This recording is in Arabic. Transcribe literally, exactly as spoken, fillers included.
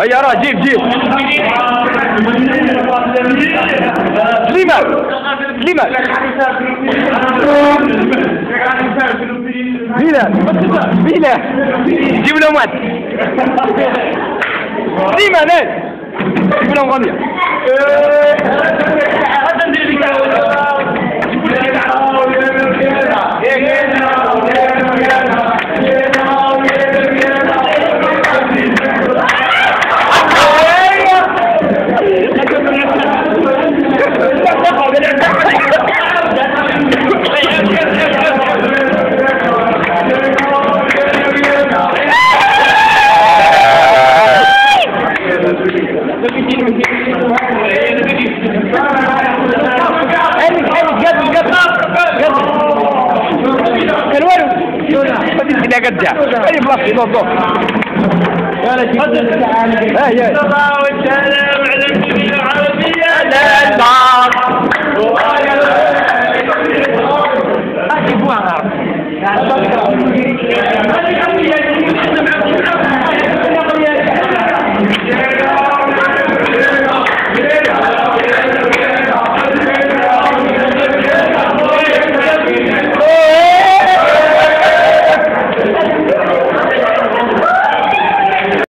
هيا راه جيب جيب. سليمان سليمان بلال بلال جيب لهم واحد. سليمان ايه جيب لهم غنية. لا قد جاء اي بلاصتي دوب دوب يا رجل ها هي الصلاه والسلام على النبي العربيه لا